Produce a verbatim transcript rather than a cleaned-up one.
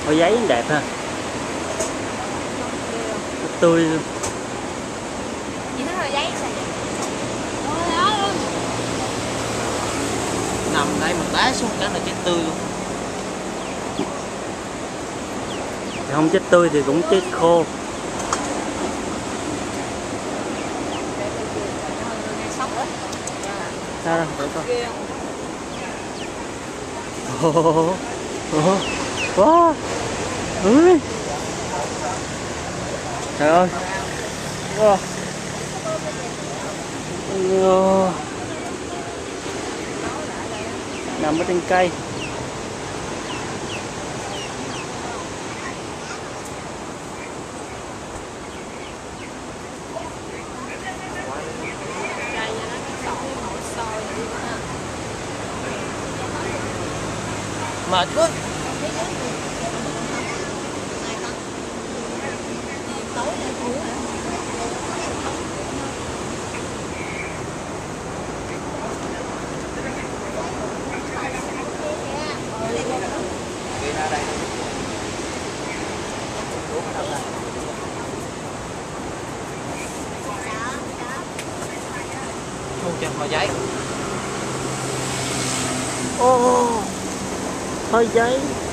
Hoa giấy đẹp ha, tươi luôn. Chị thấy hoa giấy sao vậy? Nằm đây mình đá xuống cái là chết tươi luôn. Không chết tươi thì cũng chết khô. Sao đâu, để coi. Ồ, ồ, wow, ui, trời ơi, wow. Wow. Nằm ở trên cây. Mệt quá. Thu cho hoa giấy. Ô, hoa giấy.